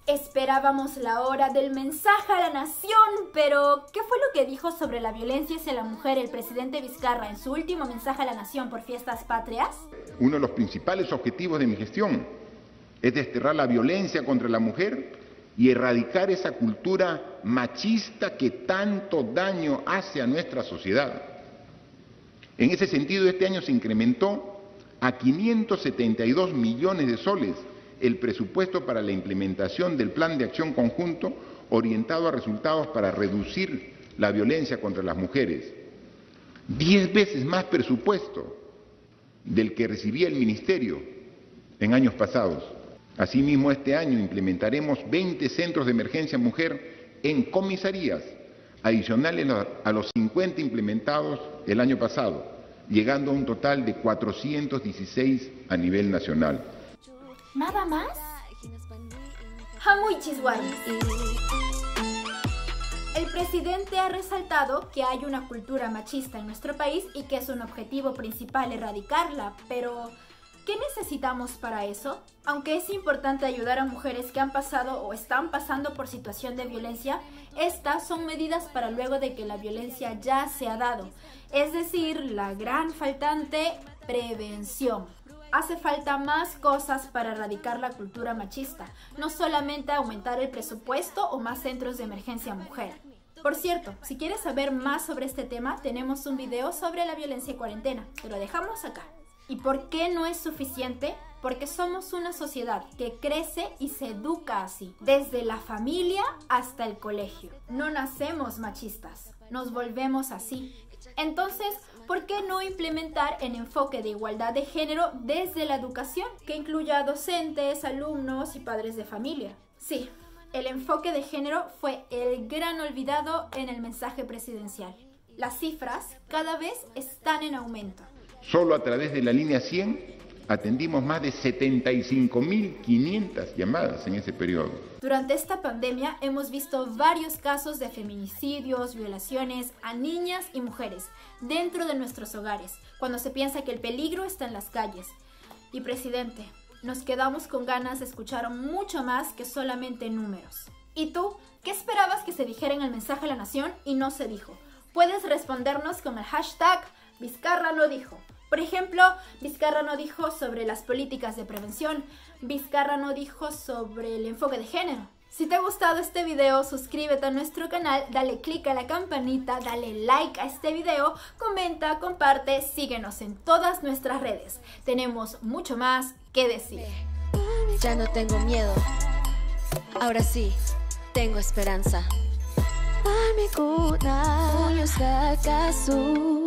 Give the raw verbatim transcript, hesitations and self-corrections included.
Esperábamos la hora del mensaje a la nación, pero ¿qué fue lo que dijo sobre la violencia hacia la mujer el presidente Vizcarra en su último mensaje a la nación por Fiestas Patrias? Uno de los principales objetivos de mi gestión es desterrar la violencia contra la mujer y erradicar esa cultura machista que tanto daño hace a nuestra sociedad. En ese sentido, este año se incrementó a quinientos setenta y dos millones de soles el presupuesto para la implementación del Plan de Acción Conjunto orientado a resultados para reducir la violencia contra las mujeres. Diez veces más presupuesto del que recibía el Ministerio en años pasados. Asimismo, este año implementaremos veinte centros de emergencia mujer en comisarías, adicionales a los cincuenta implementados el año pasado, llegando a un total de cuatrocientos dieciséis a nivel nacional. ¿Nada más? Muy chisguarros. El presidente ha resaltado que hay una cultura machista en nuestro país y que es un objetivo principal erradicarla, pero ¿qué necesitamos para eso? Aunque es importante ayudar a mujeres que han pasado o están pasando por situación de violencia, estas son medidas para luego de que la violencia ya se ha dado, es decir, la gran faltante prevención. Hace falta más cosas para erradicar la cultura machista, no solamente aumentar el presupuesto o más centros de emergencia mujer. Por cierto, si quieres saber más sobre este tema, tenemos un video sobre la violencia en cuarentena, te lo dejamos acá. ¿Y por qué no es suficiente? Porque somos una sociedad que crece y se educa así, desde la familia hasta el colegio. No nacemos machistas, nos volvemos así. Entonces, ¿por qué no implementar el enfoque de igualdad de género desde la educación, que incluya a docentes, alumnos y padres de familia? Sí, el enfoque de género fue el gran olvidado en el mensaje presidencial. Las cifras cada vez están en aumento. Solo a través de la línea cien atendimos más de setenta y cinco mil quinientas llamadas en ese periodo. Durante esta pandemia hemos visto varios casos de feminicidios, violaciones a niñas y mujeres dentro de nuestros hogares, cuando se piensa que el peligro está en las calles. Y presidente, nos quedamos con ganas de escuchar mucho más que solamente números. ¿Y tú? ¿Qué esperabas que se dijera en el mensaje a la nación y no se dijo? Puedes respondernos con el hashtag Vizcarra lo dijo. Por ejemplo, Vizcarra no dijo sobre las políticas de prevención, Vizcarra no dijo sobre el enfoque de género. Si te ha gustado este video, suscríbete a nuestro canal, dale click a la campanita, dale like a este video, comenta, comparte, síguenos en todas nuestras redes. Tenemos mucho más que decir. Ya no tengo miedo, ahora sí, tengo esperanza. Puños acaso